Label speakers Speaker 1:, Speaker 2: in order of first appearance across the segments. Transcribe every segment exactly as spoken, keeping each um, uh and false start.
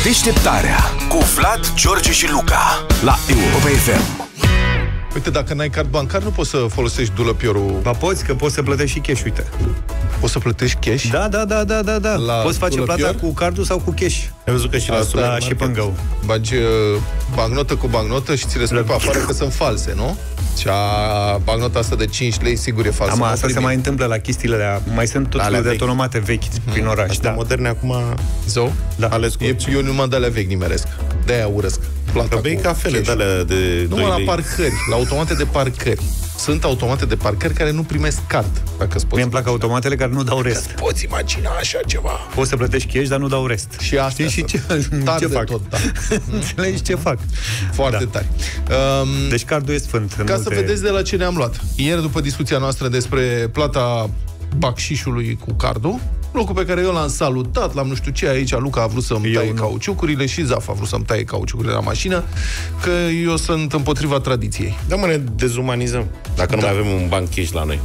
Speaker 1: Deșteptarea cu Vlad, George și Luca la Europa F M.
Speaker 2: Uite, dacă n-ai card bancar, nu poți să folosești dulăpiorul.
Speaker 3: Ba poți, că poți să plătești și cash, uite.
Speaker 2: Poți să plătești cash?
Speaker 3: Da, da, da, da, da, da.
Speaker 2: La
Speaker 3: Poți face
Speaker 2: dulăpior?
Speaker 3: plata cu cardul sau cu cash.
Speaker 4: Ai văzut că și la
Speaker 3: Da,
Speaker 4: supermarket
Speaker 3: și pângău.
Speaker 2: Bagi uh, bancnotă cu bancnotă și ți le spui pe afară că sunt false, nu? Și a, bancnota asta de cinci lei sigur e falsă.
Speaker 3: Am, asta se mai întâmplă la chestiile alea. Mai sunt tot
Speaker 4: Alea
Speaker 3: de
Speaker 4: vechi.
Speaker 3: tonomate vechi prin oraș.
Speaker 4: Astea
Speaker 3: Da.
Speaker 4: moderne acum
Speaker 2: Zău?
Speaker 3: Da.
Speaker 4: ales cu...
Speaker 2: E, eu numai de alea vechi nimeresc. De-aia urăsc. Plata
Speaker 4: Că bei
Speaker 2: cu
Speaker 4: cafele
Speaker 2: cash.
Speaker 4: de alea de
Speaker 2: Nu,
Speaker 4: doi
Speaker 2: la
Speaker 4: lei.
Speaker 2: parcări, la automate de parcări. Sunt automate de parcări care nu primesc card, dacă îți poți
Speaker 3: Mie îmi plac
Speaker 2: imagina.
Speaker 3: automatele care nu dau
Speaker 2: Că
Speaker 3: rest.
Speaker 2: îți poți imagina așa ceva.
Speaker 3: Poți să plătești cash, dar nu dau rest.
Speaker 2: Și astea
Speaker 3: Știi și
Speaker 2: sunt
Speaker 3: ce,
Speaker 2: tari
Speaker 3: ce
Speaker 2: de
Speaker 3: fac?
Speaker 2: tot, da.
Speaker 3: Înțelegi ce fac?
Speaker 2: Foarte
Speaker 3: Da.
Speaker 2: tari. Um,
Speaker 3: Deci cardul e sfânt. în
Speaker 2: Ca
Speaker 3: multe...
Speaker 2: să vedeți de la ce ne-am luat. Ieri, după discuția noastră despre plata bacșișului cu cardul, lucru pe care eu l-am salutat, l-am nu știu ce aici, Luca a vrut să-mi
Speaker 3: Eu
Speaker 2: taie
Speaker 3: nu.
Speaker 2: cauciucurile și Zaf a vrut să-mi taie cauciucurile la mașină, că eu sunt împotriva tradiției.
Speaker 4: Da, mă, ne dezumanizăm dacă nu
Speaker 2: Da.
Speaker 4: mai avem un banc cash la noi.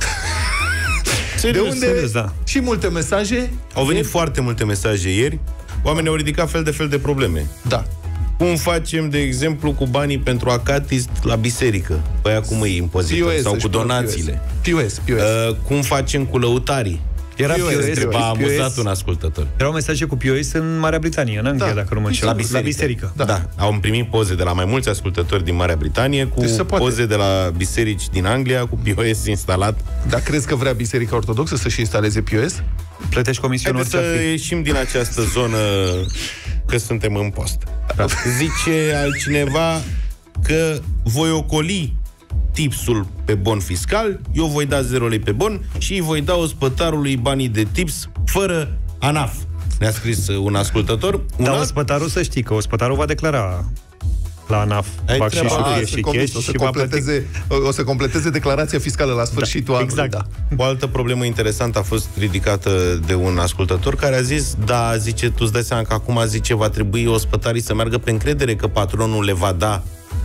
Speaker 2: De
Speaker 4: Serios,
Speaker 2: unde
Speaker 3: serios, da.
Speaker 2: și multe mesaje.
Speaker 4: Au venit foarte multe mesaje ieri. Oamenii au ridicat fel de fel de probleme.
Speaker 2: Da.
Speaker 4: Cum facem, de exemplu, cu banii pentru acatist la biserică? Păi acum îi impozităm.
Speaker 2: P O S,
Speaker 4: Sau
Speaker 2: își
Speaker 4: cu
Speaker 2: pun
Speaker 4: donațiile.
Speaker 2: P O S, P O S.
Speaker 4: Uh, cum facem cu lăutarii?
Speaker 3: Era
Speaker 2: P O S,
Speaker 3: P O S,
Speaker 2: întreba,
Speaker 4: M-a
Speaker 3: P O S.
Speaker 4: amuzat un ascultător.
Speaker 3: Erau mesaje cu P O S în Marea Britanie, în Anglia,
Speaker 2: Da.
Speaker 3: dacă nu mă înșel.
Speaker 2: La
Speaker 4: biserică.
Speaker 3: La biserică.
Speaker 2: Da.
Speaker 4: Da. da, au primit poze de la mai mulți ascultători din Marea Britanie cu
Speaker 2: Deci se poate.
Speaker 4: poze de la biserici din Anglia cu P O S instalat.
Speaker 2: Dar crezi că vrea Biserica Ortodoxă să-și instaleze P O S?
Speaker 3: Plătești comisiune
Speaker 4: Haideți
Speaker 3: orice ar
Speaker 4: să
Speaker 3: fi.
Speaker 4: ieșim din această zonă că suntem în post. Da. Zice altcineva că voi ocoli tipsul pe bon fiscal, eu voi da zero lei pe bon și îi voi da ospătarului banii de tips fără ANAF. Ne-a scris un ascultător. Un
Speaker 3: Dar
Speaker 4: alt...
Speaker 3: ospătarul să știi că ospătarul va declara la ANAF
Speaker 4: Ai
Speaker 3: bacșișul
Speaker 4: treaba.
Speaker 3: fie
Speaker 2: A,
Speaker 3: și
Speaker 2: sunt convins,
Speaker 3: cash
Speaker 2: o să
Speaker 3: și va plăti.
Speaker 2: completeze, o să completeze declarația fiscală la sfârșitul
Speaker 3: Da,
Speaker 2: anului.
Speaker 3: exact.
Speaker 2: Da.
Speaker 4: O altă problemă interesantă a fost ridicată de un ascultător care a zis, da, zice, tu îți dai seama că acum, zice, va trebui ospătarii să meargă pe încredere că patronul le va da.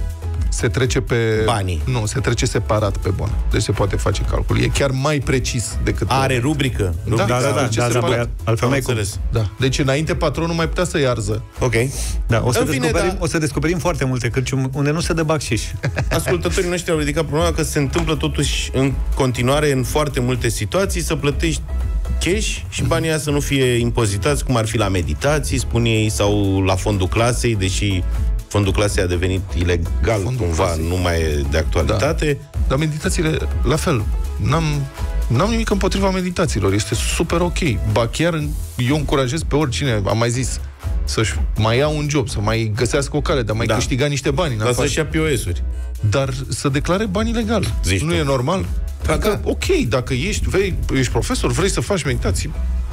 Speaker 2: Se trece pe...
Speaker 4: Banii.
Speaker 2: Nu, se trece separat pe bon. Deci se poate face calcul. E chiar mai precis decât...
Speaker 4: Are rubrică.
Speaker 2: Da,
Speaker 4: rubrică.
Speaker 3: Da, da, da,
Speaker 2: ce
Speaker 3: da,
Speaker 2: se
Speaker 3: da,
Speaker 2: pare.
Speaker 3: băi, altfel
Speaker 4: Am
Speaker 3: mai cum.
Speaker 4: înțeles.
Speaker 2: Da. Deci înainte patronul mai putea să iarză.
Speaker 4: Ok.
Speaker 3: Da, o să,
Speaker 4: În fine,
Speaker 3: descoperim,
Speaker 4: da.
Speaker 3: o să descoperim foarte multe cârciumi unde nu se dă bacșiș.
Speaker 4: Ascultătorii noștri au ridicat problema că se întâmplă totuși în continuare în foarte multe situații să plătești cash și banii ăia să nu fie impozitați, cum ar fi la meditații, spun ei, sau la fondul clasei, deși fondul clasei a devenit ilegal
Speaker 2: Fondul
Speaker 4: cumva,
Speaker 2: clasei.
Speaker 4: nu mai e de actualitate.
Speaker 2: Da. Dar meditațiile, la fel. N-am, n-am nimic împotriva meditațiilor. Este super ok. Ba chiar eu încurajez pe oricine, am mai zis, să-și mai ia un job, să mai găsească o cale, dar mai
Speaker 4: Da.
Speaker 2: câștiga niște bani.
Speaker 4: Dar să-și ia P O S-uri.
Speaker 2: Dar să declare banii legal.
Speaker 4: Zici
Speaker 2: nu
Speaker 4: tu.
Speaker 2: e normal?
Speaker 4: Da,
Speaker 2: Adică,
Speaker 4: da.
Speaker 2: ok, dacă ești, vrei, ești profesor, vrei să faci meditații,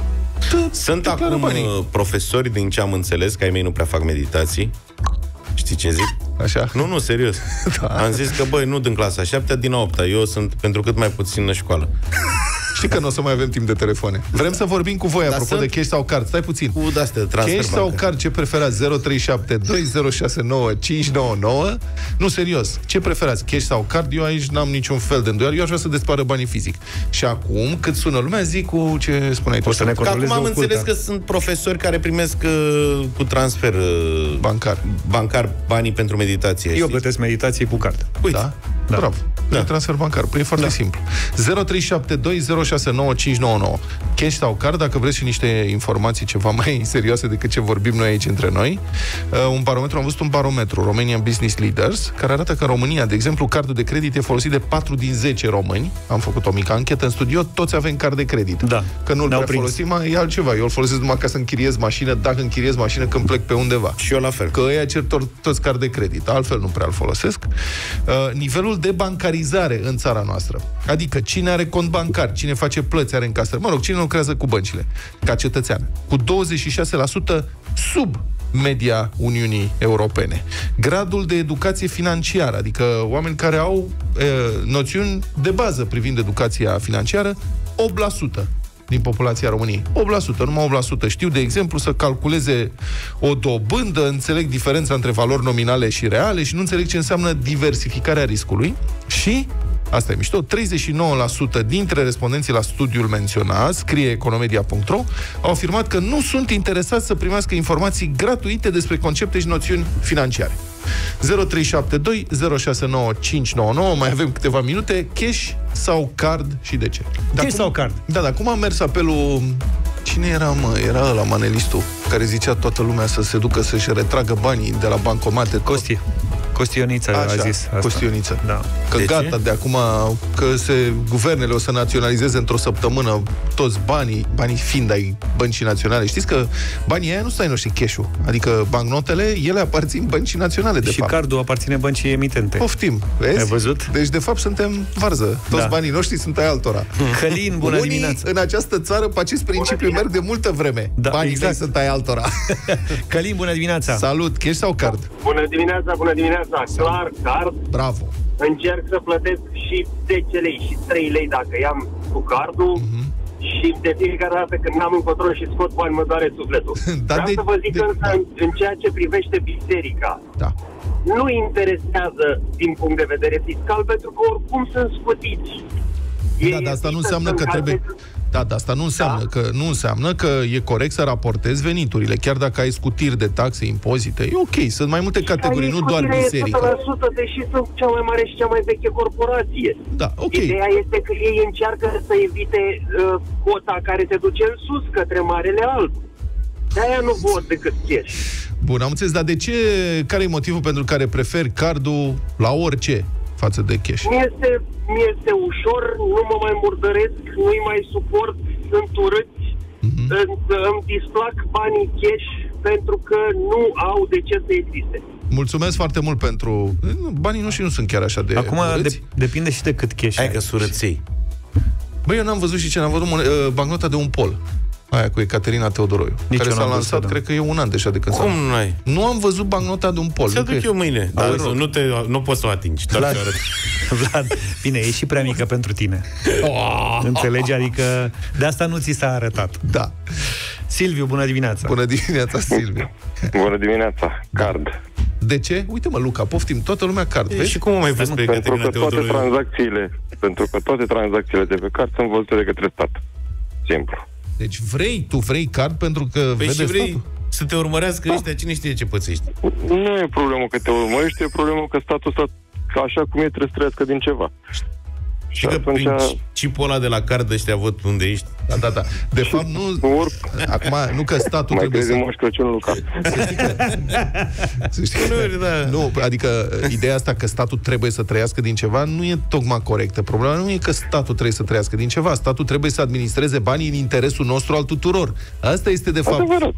Speaker 2: dă-
Speaker 4: Sunt
Speaker 2: declară
Speaker 4: acum
Speaker 2: banii.
Speaker 4: uh, profesori, din ce am înțeles, că ai mei nu prea fac meditații. Știi ce zic?
Speaker 2: Așa?
Speaker 4: Nu, nu, serios.
Speaker 2: Da.
Speaker 4: Am zis că, băi, nu din clasa a șaptea, din a opta. Eu sunt pentru cât mai puțin în școală.
Speaker 2: Știi că nu o să mai avem timp de telefoane. Vrem să vorbim cu voi, apropo
Speaker 4: sunt-
Speaker 2: de cash sau card. Stai puțin.
Speaker 4: Cu de-astea, transfer
Speaker 2: Cash sau
Speaker 4: bancar.
Speaker 2: card, ce preferați? zero trei șapte doi zero șase nouă cinci nouă nouă. Nu, serios, ce preferați? Cash sau card? Eu aici n-am niciun fel de îndoială. Eu aș vrea să despară banii fizic. Și acum, cât sună lumea, zic cu ce spuneai tu.
Speaker 3: O să ne
Speaker 4: Că acum
Speaker 3: controleze
Speaker 4: am
Speaker 3: oculta.
Speaker 4: înțeles că sunt profesori care primesc uh, cu transfer uh,
Speaker 2: Bancar.
Speaker 4: bancar banii pentru meditație.
Speaker 3: Eu
Speaker 4: știi?
Speaker 3: plătesc meditații cu card.
Speaker 4: Uite,
Speaker 2: Da? Da. Bravo. Da.
Speaker 4: Da.
Speaker 2: Transfer bancar. Păi e foarte da. simplu. zero trei șapte doi zero șase nouă cinci nouă nouă. Cash sau card, dacă vreți și niște informații ceva mai serioase decât ce vorbim noi aici între noi. Uh, un barometru, am văzut un barometru, Romanian Business Leaders, care arată că în România, de exemplu, cardul de credit e folosit de patru din zece români. Am făcut o mică anchetă în studio, toți avem card de credit.
Speaker 3: Da.
Speaker 2: Că nu-l
Speaker 3: Ne-au
Speaker 2: prea
Speaker 3: prins.
Speaker 2: folosim, e altceva. Eu îl folosesc numai ca să închiriez mașină, dacă închiriez mașină când plec pe undeva.
Speaker 4: și eu la fel.
Speaker 2: Că ăia cer to- toți card de credit, altfel nu prea îl folosesc. Uh, nivelul de bancarizare în țara noastră. Adică cine are cont bancar, cine face plăți, are încasări, mă rog, cine lucrează cu băncile, ca cetățean, cu douăzeci și șase la sută sub media Uniunii Europene. Gradul de educație financiară, adică oameni care au e, noțiuni de bază privind educația financiară, opt la sută din populația României. opt la sută, numai opt la sută știu, de exemplu, să calculeze o dobândă, înțeleg diferența între valori nominale și reale și nu înțeleg ce înseamnă diversificarea riscului și asta e mișto, treizeci și nouă la sută dintre respondenții la studiul menționat, scrie economedia punct ro, au afirmat că nu sunt interesați să primească informații gratuite despre concepte și noțiuni financiare. zero trei șapte doi zero șase nouă cinci nouă nouă, mai avem câteva minute. Cash sau card și de ce?
Speaker 3: Cash sau card?
Speaker 2: Da, dar cum a mers apelul... Cine era, mă? Era ăla, manelistul, care zicea toată lumea să se ducă să-și retragă banii de la bancomate.
Speaker 3: Costi. Costioniță a zis asta.
Speaker 2: Costioniță.
Speaker 3: Da.
Speaker 2: Că
Speaker 4: de
Speaker 2: gata,
Speaker 4: ce?
Speaker 2: de acum, că se, guvernele o să naționalizeze într-o săptămână toți banii, banii fiind ai băncii naționale. Știți că banii aia nu sunt ai noștri, cash-ul. Adică bancnotele, ele aparțin băncii naționale, de
Speaker 3: și
Speaker 2: fapt.
Speaker 3: cardul aparține băncii emitente.
Speaker 2: Poftim, vezi?
Speaker 3: Ai văzut?
Speaker 2: Deci, de fapt, suntem varză. Toți
Speaker 3: Da.
Speaker 2: banii noștri sunt ai altora.
Speaker 3: Călin, bună
Speaker 2: Unii
Speaker 3: dimineața.
Speaker 2: în această țară, pe acest principiu, merg de multă vreme.
Speaker 3: Da,
Speaker 2: Banii
Speaker 3: exact.
Speaker 2: exact. sunt ai altora.
Speaker 3: Călin, bună dimineața.
Speaker 2: Salut, cash sau card?
Speaker 5: Bună dimineața, bună dimineața. Clar, card.
Speaker 2: Bravo.
Speaker 5: Încerc să plătesc și zece lei și trei lei dacă i-am cu cardul. Uh-huh. Și de fiecare dată când n-am încotro și scot bani, mă doare sufletul.
Speaker 2: Da,
Speaker 5: Vreau
Speaker 2: de,
Speaker 5: să vă zic
Speaker 2: de,
Speaker 5: însă,
Speaker 2: da.
Speaker 5: în, în ceea ce privește biserica,
Speaker 2: Da.
Speaker 5: nu interesează din punct de vedere fiscal, pentru că oricum sunt scutiți.
Speaker 2: Da, dar asta nu înseamnă că trebuie... Da, dar asta nu înseamnă, da? că, nu înseamnă că e corect să raportezi veniturile, chiar dacă ai scutiri de taxe, impozite. E ok, sunt mai multe categorii, nu doar biserică.
Speaker 5: o sută la sută, deși sunt cea mai mare și cea mai veche corporație.
Speaker 2: Da, ok.
Speaker 5: Ideea este că ei încearcă să evite uh, cota care te duce în sus, către Marele Alb. De-aia nu vot decât cash.
Speaker 2: Bun, am înțeles, dar de ce, care e motivul pentru care preferi cardul la orice față de cash?
Speaker 5: Mi-este, mi-este ușor, nu mă mai murdăresc, nu-i mai suport, sunt urâți, uh-huh. îmi, îmi displac banii cash pentru că nu au de ce să existe.
Speaker 2: Mulțumesc foarte mult pentru... Banii noștri nu sunt chiar așa de
Speaker 3: Acum
Speaker 2: urâți.
Speaker 3: de, depinde și de cât cash
Speaker 4: Hai
Speaker 3: ai.
Speaker 4: că surăței.
Speaker 2: Băi, eu n-am văzut și ce n-am văzut uh, bancnota de un pol. Aia cu Ecaterina Teodoroiu.
Speaker 3: Nici
Speaker 2: care
Speaker 3: eu
Speaker 2: s-a
Speaker 3: n-am
Speaker 2: lansat,
Speaker 3: văzut,
Speaker 2: cred că e un an deja de când s-a...
Speaker 4: Cum nu ai?
Speaker 2: Nu am văzut bancnota de un pol.
Speaker 4: Să
Speaker 2: nu
Speaker 4: duc
Speaker 2: că-
Speaker 4: eu mâine. Dar
Speaker 2: rog.
Speaker 4: nu, te, nu poți să o atingi. Doar
Speaker 3: Vlad,
Speaker 4: te arăt.
Speaker 3: Vlad, bine, e și prea mică pentru tine. Înțelegi? Adică de asta nu ți s-a arătat.
Speaker 2: Da.
Speaker 3: Silviu, bună dimineața.
Speaker 2: Bună dimineața, Silviu.
Speaker 6: Bună dimineața, card.
Speaker 2: De ce? Uite-mă, Luca, poftim, toată lumea card,
Speaker 4: E,
Speaker 2: vezi?
Speaker 4: și cum o mai vezi pe
Speaker 6: Pentru
Speaker 4: Ecaterina
Speaker 6: că toate
Speaker 4: Teodoroiu?
Speaker 6: tranzacțiile, pentru că toate tranzacțiile de pe card sunt văzute de către stat. Simplu.
Speaker 2: Deci vrei, tu vrei card pentru că
Speaker 4: Păi
Speaker 2: vede
Speaker 4: și vrei
Speaker 2: statul?
Speaker 4: să te urmărească ăștia, cine știe ce pățești.
Speaker 6: Nu e problemă că te urmărești, e problemă că statul ăsta, că așa cum e, trebuie să trăiască din ceva.
Speaker 4: Și că
Speaker 6: atunci-
Speaker 4: prin chipul ăla de la card ăștia văd unde ești.
Speaker 2: Da, da, da. De fapt, nu...
Speaker 6: Ori,
Speaker 2: Acum, nu că statul
Speaker 6: mai
Speaker 2: trebuie
Speaker 6: crezi
Speaker 2: să...
Speaker 6: în Moș Crăciun, Luca.
Speaker 2: Să știi că-
Speaker 4: Nu, da.
Speaker 2: Nu, adică ideea asta că statul trebuie să trăiască din ceva nu e tocmai corectă. Problema nu e că statul trebuie să trăiască din ceva. Statul trebuie să administreze banii în interesul nostru al tuturor. Asta este, de fapt...
Speaker 6: Adevărat.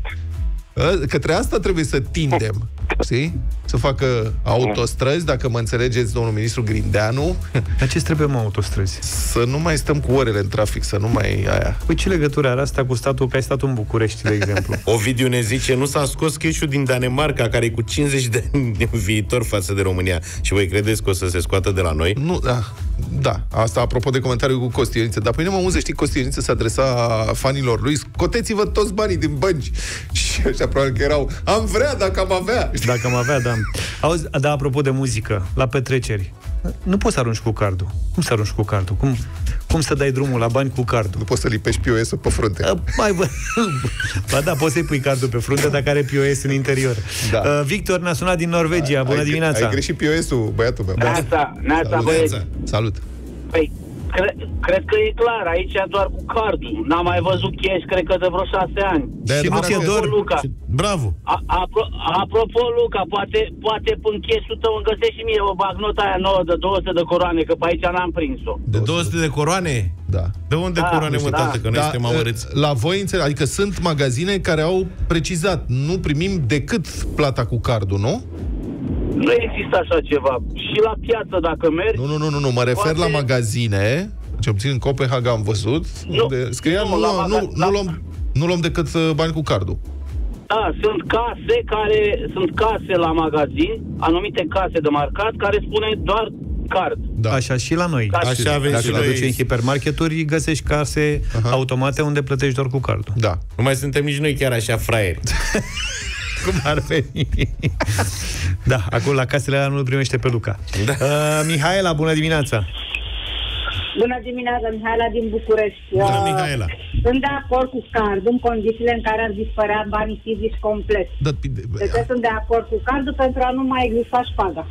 Speaker 2: Către asta trebuie să tindem. Știi? Să facă autostrăzi, dacă mă înțelegeți, domnul ministru Grindeanu,
Speaker 3: Dar ce trebuie, mă, autostrăzi?
Speaker 2: să nu mai stăm cu orele în trafic, să nu mai aia.
Speaker 3: Păi ce legătură are asta cu statul, că ai stat în București, de exemplu?
Speaker 4: Ovidiu ne zice, nu s-a scos cash-ul din Danemarca, care e cu cincizeci de ani în viitor față de România. Și voi credeți că o să se scoată de la noi?
Speaker 2: Nu, da, da, asta apropo de comentariul cu Costi Ioniță. Dar păi nu mă auzi, știi, Costi Ioniță se adresa fanilor lui, scoteți-vă toți banii din bănci. Și ăștia probabil că erau, am vrea dacă am avea.
Speaker 3: Dacă am avea, da. Auzi, da, apropo de muzică, la petreceri, nu poți să arunci cu cardul. Cum să arunci cu cardul? Cum, cum să dai drumul la bani cu cardul?
Speaker 2: Nu poți să lipești P O S-ul pe frunte.
Speaker 3: Uh, mai bă. Ba da, poți să-i pui cardul pe frunte dacă are P O S în interior.
Speaker 2: Da.
Speaker 3: Uh, Victor ne-a sunat din Norvegia. Bună
Speaker 2: ai,
Speaker 3: dimineața.
Speaker 2: Ai greșit P O S-ul, băiatul meu.
Speaker 5: Neața, neața, băieți.
Speaker 2: Salut.
Speaker 5: Păi, cre- cred că e clar, aici doar cu cardul. N-am mai văzut cash, cred că de vreo șase ani.
Speaker 2: De-aia
Speaker 3: Și nu
Speaker 2: adevărat
Speaker 3: ți-e
Speaker 2: că-
Speaker 3: dor?
Speaker 5: Luca,
Speaker 4: Bravo!
Speaker 5: a- apro- apropo, Luca, poate, poate până cash-ul tău îmi găsești și mie o bagnota aia nouă de două sute de coroane, că pe aici n-am prins-o.
Speaker 4: De două sute de coroane?
Speaker 2: Da.
Speaker 4: De unde
Speaker 5: Da,
Speaker 4: coroane, mă,
Speaker 5: da.
Speaker 4: tată, că noi
Speaker 2: Da,
Speaker 4: suntem amărâți?
Speaker 2: la voi, înțeleg, adică sunt magazine care au precizat, nu primim decât plata cu cardul, nu?
Speaker 5: Nu există așa ceva. Și la piață, dacă mergi...
Speaker 2: Nu, nu, nu, nu, nu. mă refer
Speaker 5: Poate-
Speaker 2: la magazine, ce puțin în Copenhaga am văzut,
Speaker 5: Nu,
Speaker 2: unde scria,
Speaker 5: nu,
Speaker 2: nu,
Speaker 5: la
Speaker 2: nu,
Speaker 5: maga-
Speaker 2: nu,
Speaker 5: la-
Speaker 2: nu, luăm, nu luăm decât uh, bani cu cardul.
Speaker 5: Da, sunt case care... Sunt case la magazin, anumite case de marcat, care spune doar card.
Speaker 2: Da.
Speaker 3: Așa și la noi.
Speaker 4: Așa avem
Speaker 3: Dacă
Speaker 4: și
Speaker 3: te duci
Speaker 4: noi.
Speaker 3: în hipermarketuri, găsești case
Speaker 2: Aha.
Speaker 3: automate unde plătești doar cu cardul.
Speaker 2: Da.
Speaker 4: Nu mai suntem nici noi chiar așa fraieri.
Speaker 3: Cum ar veni? Da, acolo la casele alea nu-l primește pe Luca.
Speaker 4: Da.
Speaker 3: Uh, Mihaela, bună dimineața!
Speaker 7: Bună dimineața, Mihaela din București.
Speaker 4: Bună, Mihaela.
Speaker 7: Sunt de acord cu cardul în condițiile în care ar dispărea banii fizici complet.
Speaker 2: Da,
Speaker 7: deci sunt de acord cu cardul pentru a nu mai exista șpaga.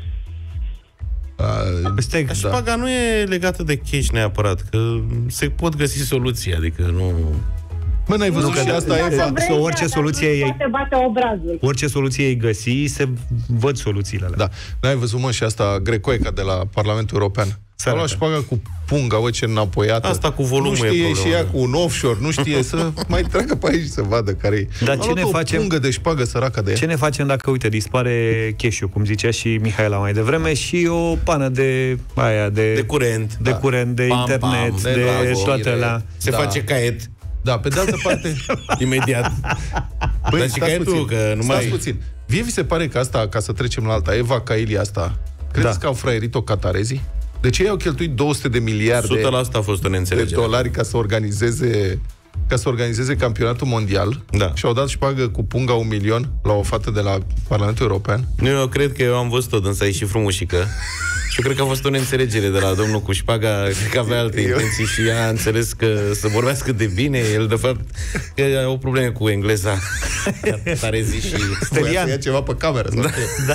Speaker 2: Uh,
Speaker 4: șpaga da. nu e legată de cash neapărat, că se pot găsi soluții, adică nu...
Speaker 2: Bă, n-ai văzut că de asta e
Speaker 3: fa- să orice soluție ei
Speaker 7: bate obrazul.
Speaker 3: Orice soluție ei găsi, se văd soluțiile alea.
Speaker 2: Da. N-ai văzut, mă, și asta Grecoica de la Parlamentul European. A luat șpaga cu punga, bă, ce înapoiată.
Speaker 4: Asta cu volumul
Speaker 2: nu știe
Speaker 4: e
Speaker 2: și ea cu un offshore, nu știe să mai treacă pe aici să vadă care-i.
Speaker 3: Dar ce ne facem?
Speaker 2: Pungă de șpagă săracă de ea.
Speaker 3: Ce ne facem dacă, uite, dispare cash-ul, cum zicea și Mihaela mai devreme, și o pană de aia de
Speaker 4: de curent,
Speaker 3: de
Speaker 4: da.
Speaker 3: curent, de
Speaker 4: pam,
Speaker 3: internet,
Speaker 4: pam,
Speaker 3: de, de toate alea.
Speaker 4: Se
Speaker 2: da.
Speaker 4: face caiet.
Speaker 2: Da, pe de altă parte,
Speaker 4: imediat.
Speaker 2: Băi,
Speaker 4: dar și caietul, că nu mai...
Speaker 2: puțin. Vie vi se pare că asta, ca să trecem la alta, Eva Kaili asta, credeți da. că au fraierit-o catarazii? De ce ei au cheltuit două sute de miliarde
Speaker 4: o sută la sută a fost o neînțelegere
Speaker 2: de dolari ca să organizeze ca să organizeze campionatul mondial,
Speaker 4: da.
Speaker 2: și au dat șpagă cu punga un milion la o fată de la Parlamentul European?
Speaker 4: Nu, eu cred că eu am văzut-o, dânsa e și frumușică. Și eu cred că a fost o neînțelegere de la domnul cu șpaga, cred că avea alte intenții și ea a înțeles că să vorbească de bine, el de fapt că au probleme cu engleza. Tarezi și...
Speaker 2: Stelian. Ia ceva pe cameră.
Speaker 3: Da. da.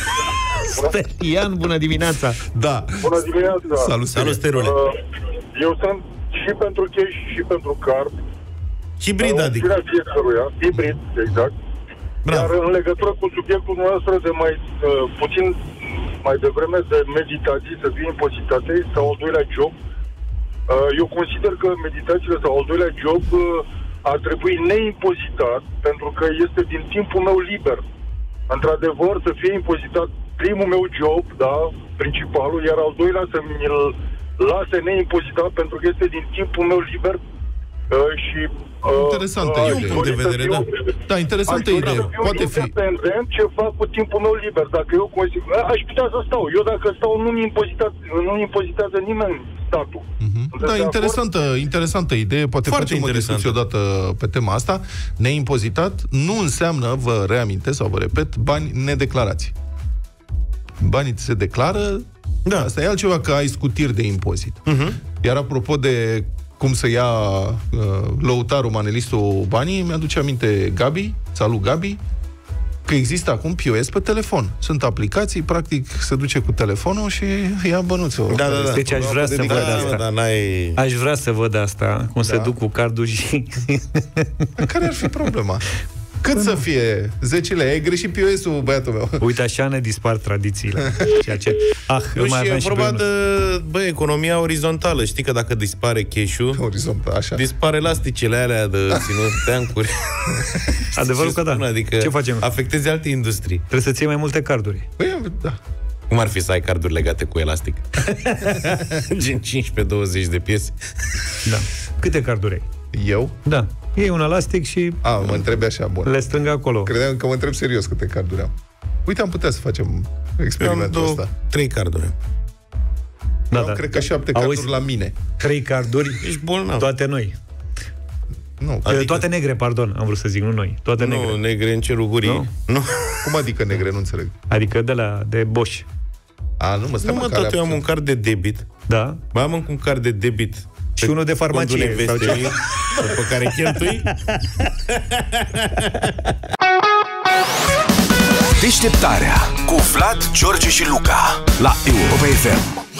Speaker 3: Stelian, bună dimineața.
Speaker 2: Da.
Speaker 8: Bună dimineața.
Speaker 2: Salut,
Speaker 4: Salut, Sterule.
Speaker 8: Eu sunt și pentru cash și pentru card.
Speaker 4: Hibrid, adică.
Speaker 8: Fiecăruia. Hibrid, exact.
Speaker 4: Bravo.
Speaker 8: Iar în legătură cu subiectul nostru de mai uh, puțin mai devreme de meditații să fie impozitate sau al doilea job, uh, eu consider că meditațiile sau al doilea job uh, ar trebui neimpozitat, pentru că este din timpul meu liber. Într-adevăr, să fie impozitat primul meu job, da, principalul, iar al doilea să mi-l lase neimpozitat, pentru că este din timpul meu liber uh, și... Uh,
Speaker 2: interesantă
Speaker 8: uh,
Speaker 2: idee.
Speaker 4: Punct de vedere, da.
Speaker 2: Da, interesantă idee. Poate fi.
Speaker 8: Independent ce fac cu timpul meu liber. Dacă eu consider... Aș putea să stau. Eu dacă stau, nu-mi impozitează, nu-mi impozitează nimeni statul.
Speaker 2: Mm-hmm. Da, interesantă, interesantă idee. Poate
Speaker 4: foarte
Speaker 2: facem o discuție odată pe tema asta. Neimpozitat nu înseamnă, vă reamintesc sau vă repet, bani nedeclarați. Banii se declară, da. Asta e altceva, că ai scutiri de impozit. Uh-huh. Iar apropo de cum să ia uh, lăutarul, manelistul banii, mi-aduce aminte Gabi, salut Gabi, că există acum P O S pe telefon. Sunt aplicații, practic se duce cu telefonul și ia bănuțul.
Speaker 3: Da, da, da. Deci aș vrea să văd da, asta. Da,
Speaker 4: n-ai...
Speaker 3: Aș vrea să văd asta, cum da. se duc cu cardul și...
Speaker 2: Care ar fi problema? Cât să fie? zece lei. Ai greșit P O S-ul, băiatul meu.
Speaker 3: Uite, așa ne dispar tradițiile. Ceea ce... Ah,
Speaker 4: nu,
Speaker 3: mai
Speaker 4: și e
Speaker 3: și
Speaker 4: vorba de, bă, economia orizontală. Știi că dacă dispare cash-ul,
Speaker 2: orizontal, așa.
Speaker 4: dispar elasticele alea de ținut teancuri.
Speaker 3: Adevărul că da.
Speaker 4: Spun, adică
Speaker 3: ce facem?
Speaker 4: Afectezi alte industrii.
Speaker 3: Trebuie să-ți iei mai multe carduri.
Speaker 2: Păi, da.
Speaker 4: Cum ar fi să ai carduri legate cu elastic? Gen cincisprezece douăzeci de piese.
Speaker 3: Da. Câte carduri ai?
Speaker 2: Eu?
Speaker 3: Da. Iei un elastic și...
Speaker 2: A, mă întrebi așa, bun.
Speaker 3: Le strâng acolo.
Speaker 2: Credeam că mă întreb serios câte carduri am. Uite, am putea să facem experimentul două, ăsta.
Speaker 4: Trei carduri.
Speaker 3: Da,
Speaker 2: eu
Speaker 3: da.
Speaker 2: cred că șapte carduri Auzi, la mine.
Speaker 3: Trei carduri,
Speaker 4: ești bolnav.
Speaker 3: Toate noi.
Speaker 2: Nu,
Speaker 3: adică... Toate negre, pardon, am vrut să zic, nu noi. Toate
Speaker 4: nu,
Speaker 3: negre.
Speaker 4: Nu, negre în cerul gurii.
Speaker 3: Nu?
Speaker 4: Nu.
Speaker 2: Cum adică negre? Nu înțeleg.
Speaker 3: Adică de la, de Bosch.
Speaker 2: A, nu mă, stai
Speaker 4: nu, mă, tot eu am un card de debit.
Speaker 3: Da.
Speaker 4: Mai am un card de debit.
Speaker 3: Și unul de farmacie.
Speaker 4: Sau ce? Pe care cheltui.
Speaker 1: Deșteptarea cu Vlad, George și Luca la Europa F M.